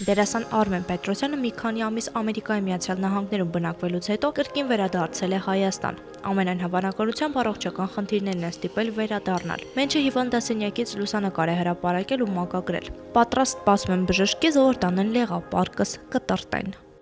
Դերասան Արմեն Պետրոսյանը մի քանի ամիս Ամերիկայի Միացյալ Նահանգներում բնակվելուց հետո կրկին վերադարձել է Հայաստան։ Ամենայն հավանականությամբ առողջական խնդիրներն են ստիպել վերադառնալ։ Մենչը հիվանդասենյակից լուսանկար է հրապարակել ու մակագրել։ Պատրաստ սպասում եմ բժշկի, որ տանեն լեղապարկս կտրտեն։